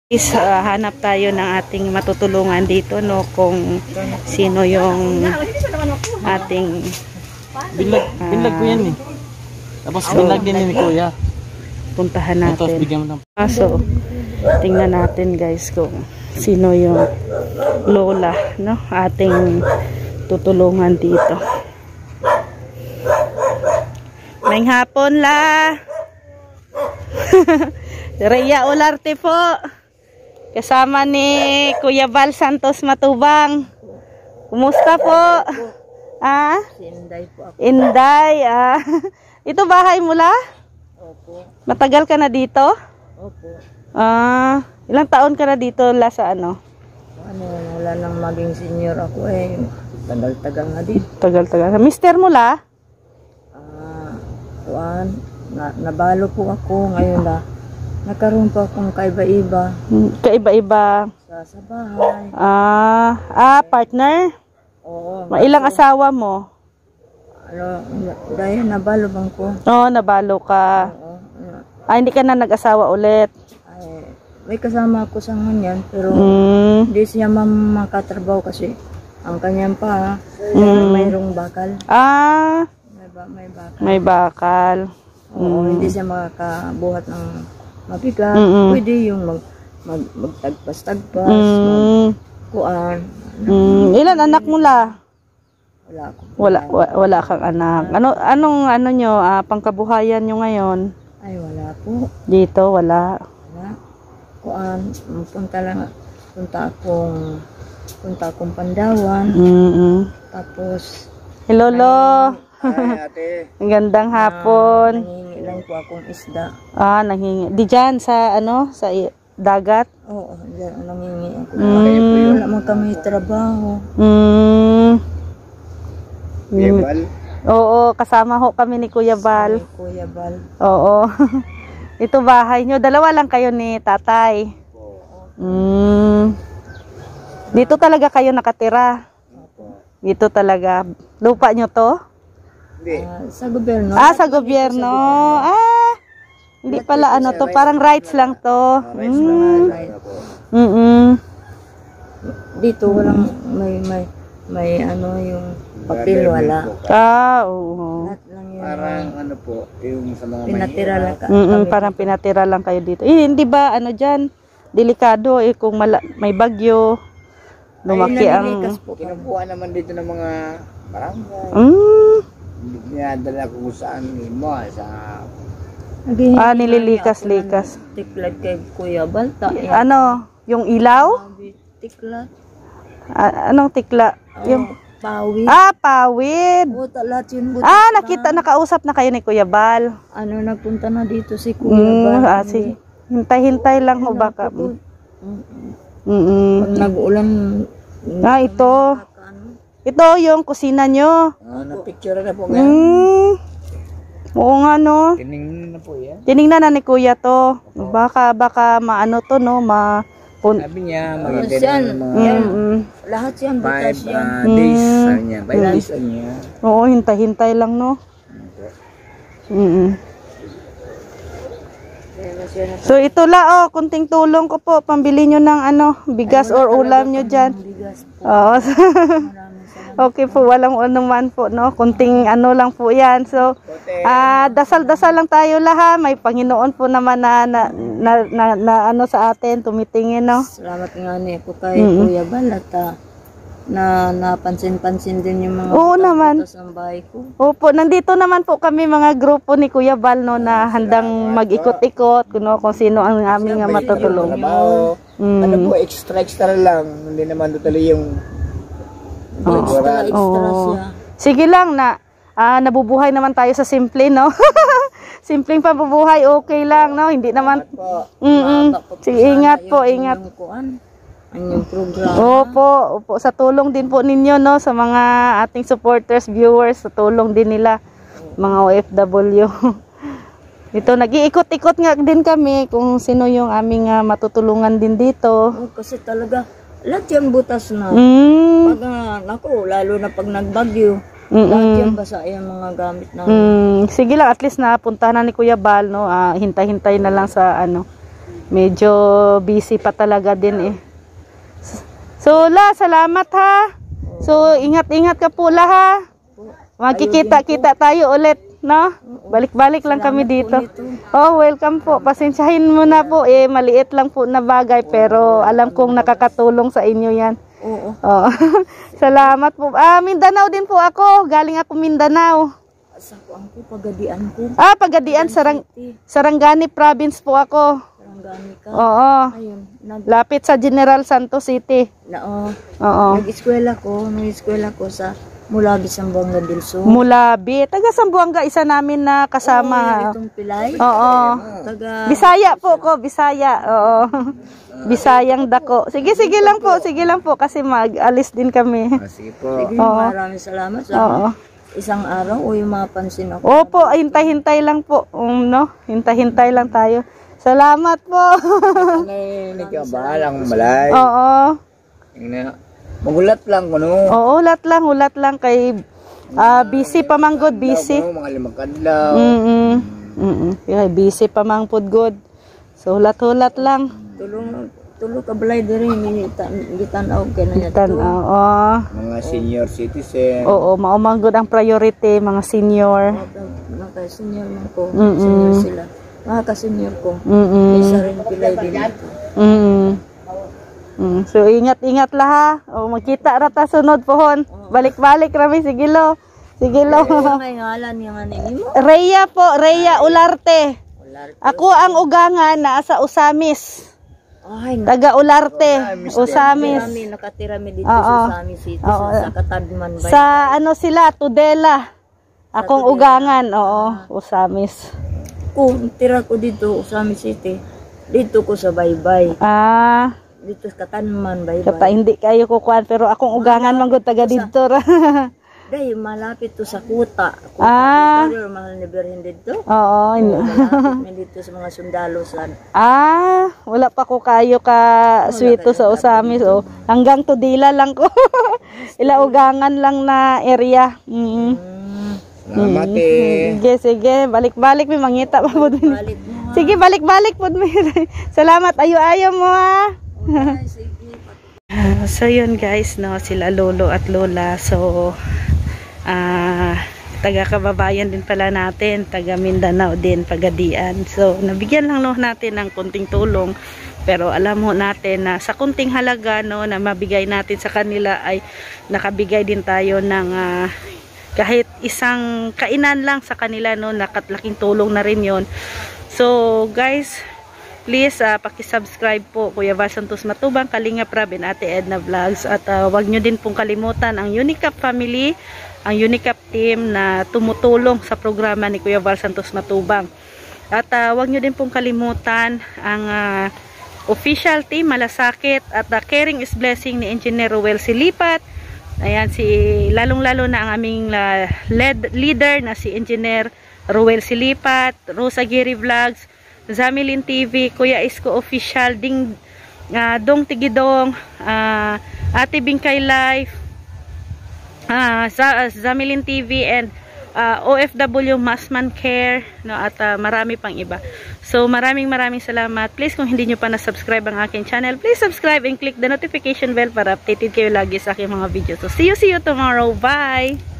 Hanap tayo ng ating matutulungan dito, no, kung sino yung ating binlag ko yan eh. Tapos binlag din ni Kuya. Puntahan natin. Tapos bigyan mo ng So, tingnan natin guys kung sino yung lola, no, ating tutulungan dito. May hapon la. Rhea Olarte po. Kasama ni Kuya Val Santos Matubang. Kumusta po? Ah? Inday po ako. Inday. Ito bahay mo la? Opo. Matagal ka na dito? Opo. Ilang taon ka na dito la sa ano? Wala nang maging senior ako eh. Tagal-tagal na dito. Tagal-tagal. Mister mo la? Nabalo po ako ngayon na. Nagkaroon po akong kaiba-iba. Kaiba-iba. Sa bahay. Partner? Oo. Ilang asawa mo? Dahil nabalo bang ko? Oo, nabalo ka. Oo. Hindi ka na nag-asawa ulit. Ay, may kasama ako sa nganyan, pero hindi siya makatrabaho kasi ang kanyang pa, mayroong bakal. May bakal. May bakal. Oo, hindi siya makakabuhat ng mabigat. Pwede yung magtagpas-tagpas, magkuan. Ilan anak mo la? Wala ako. Wala kang anak. Anong nyo, pangkabuhayan nyo ngayon? Ay, wala po. Dito, wala. Wala. Kuan, punta akong Pandawan. Tapos, hello, Lo. Ay, ate. Ang gandang hapon. nangingi lang po akong isda. Nanghingi. Di dyan sa sa dagat? Oo, nangingi ako. Wala mo kami trabaho. Kuya Val? Oo, kasama ho kami ni Kuya Val. Kuya Val. Oo. Ito bahay nyo. Dalawa lang kayo ni tatay. Dito talaga kayo nakatira? Dito talaga. Lupa nyo to? Sa gobyerno. Sa gobyerno. Hindi pala ano to. Parang rights lang to. Dito walang may yung papel wala. Oo. Lahat lang yun. Parang ano po, yung sa mga Pinatira lang ka. Parang pinatira lang kayo dito. Hindi ba ano dyan? Delikado kung may bagyo. Lumaki ang... Kinukuha naman dito ng mga barangay. Dinadala ko saan mo sa... Nililikas-likas. Tiklat kay Kuya Balta. Ano? Yung ilaw? Tiklat. Anong tikla? Yung pawid. Pawid. Buta lahat yun. Nakausap na kayo ni Kuya Bal. Nagpunta na dito si Kuya Bal. Hintay-hintay lang ho baka. Pag nag-ulan. Ito. Ito yung kusina nyo. Na-picture na po nga. Oo nga no. Tinignan na po yan. Tinignan na ni Kuya to. Baka maano to no, sabi niya, yan. Lahat yan, butas yan. 5 days, sabi niya. 5 days, sabi niya. Oo, hintay-hintay lang no. So ito la kunting tulong ko po, pambili nyo ng bigas or ulam nyo dyan. Oo. Okay po, walang anuman po no, kunting lang po yan. So dasal-dasal lang tayo lahat, may Panginoon po naman na sa atin, tumitingin no. Salamat nga po kay Kuya Balata na napansin-pansin din yung mga butas ng bahay ko. Opo, nandito naman po kami mga grupo ni Kuya Bal no, na handang mag-ikot-ikot kung sino ang aming matutulong. Ano po, extra lang. Hindi naman tuloy yung extra siya. Sige lang na nabubuhay naman tayo sa simple no. Simpleng pabubuhay, okay lang no, hindi naman. Sige, ingat po, ingat. Ang program. Opo, sa tulong din po ninyo no, sa mga ating supporters, viewers, sa tulong din nila mga OFW. Ito, nag-iikot-ikot nga din kami kung sino yung aming matutulungan din dito. Kasi talaga lahat yan butas na. Pag lalo na pag nagbagyo, lahat yan basa yung mga gamit namin. Sige lang, at least napuntahan na ni Kuya Bal no, hintay-hintay na lang sa medyo busy pa talaga din eh. So la, salamat ha. So ingat-ingat ka po la ha. Magkikita-kita tayo ulit, no? Balik-balik lang kami dito. Oh, welcome po. Pasensyahin mo na po eh, maliit lang po na bagay pero alam kong nakakatulong sa inyo 'yan. Oo. Oh. Salamat po. Mindanao din po ako. Galing ako Mindanao. Sa ko ang Pagadian ko. Pagadian, Sarangani province po ako. Sarangani ka? Oo. Ayun. Lapit sa General Santos City. Oo. Nag-eskwela ko sa Mulabi, Zamboanga del Sur. Mulabi. Taga Zamboanga, isa namin na kasama. Itong Pilay. Oo. Bisaya po ko, Bisaya. Oo. Bisayang dako. Sige lang po kasi mag-alis din kami. Sige po. Sige, maraming salamat sa isang araw o yung mapansin ako. Opo, hintay-hintay lang po. No? Hintay-hintay lang tayo. Salamat po. Nagkabalang malay. Oo. Magulat lang ko no. Oo, hulat lang kay busy pa man good, busy. Mga 5 kadlaw. Yeah, busy pa man good. So hulat lang. Tulo ka balay diri gitanaw kay na yato. Mga senior citizen. Oo, mao good ang priority mga senior. Mga senior man ko. Senior sila. Mga ka-senior ko. Isa rin pilay din ito. So ingat-ingat lah ha. O magkita ra ta sunod pohon. Balik-balik rami sige lo. May ngalan yang ani mo? Rhea po, Rhea Ularte. Ako ang ugangan na sa Usamis. Ay, taga Ularte, Usamis. Kami nakatira mi dito sa Usamis City sa Katadman Bay. Sa ano sila, Tudela. Akong ugangan, Usamis. Kung tira ko dito Usamis City, dito ko sa Baybay. Dito sa Katadman Baybay. Kata hindi kayo kukuan pero akong ugangan man gud taga dito ra. Dahil malapit to sa Kuta. Dito, mahal ni Berhin dito. Oo. Malapit dito sa mga sundalo sa... Wala pa ko kayo ka swito sa Usamis. Hanggang Tudela lang ko. Ilaugangan lang na area. Salamat Sige. Balik-balik may mangita pa po. Sige, balik-balik po. Salamat. Ayo-ayo mo ha. So yun guys, no, sila lolo at lola. So taga kababayan din pala natin, taga Mindanao din, Pagadian. So nabigyan lang natin ng kunting tulong, pero alam mo natin na sa kunting halaga no na mabigay natin sa kanila ay nakabigay din tayo ng kahit isang kainan lang sa kanila no, nakatlaking tulong na rin yon. So guys, please paki-subscribe po Kuya Val Santos Matubang, Kalinga Prab, and Ate Edna Vlogs. At wag nyo din pong kalimutan ang Unicap family, ang Unicap team na tumutulong sa programa ni Kuya Val Santos Matubang. At wag nyo din pong kalimutan ang official team Malasakit at Caring is Blessing ni Engineer Ruel Silipat. Ayan, lalong-lalo na ang aming leader na si Engineer Ruel Silipat, Rosa Giri Vlogs, Zamilin TV, Kuya Isko Official, Dong Tigidong, Ate Bingkay Life, Zamilin TV, and OFW Masman Care, no, at marami pang iba. So maraming salamat. Please, kung hindi nyo pa na-subscribe ang aking channel, please subscribe and click the notification bell para updated kayo lagi sa aking mga videos. So see you tomorrow. Bye!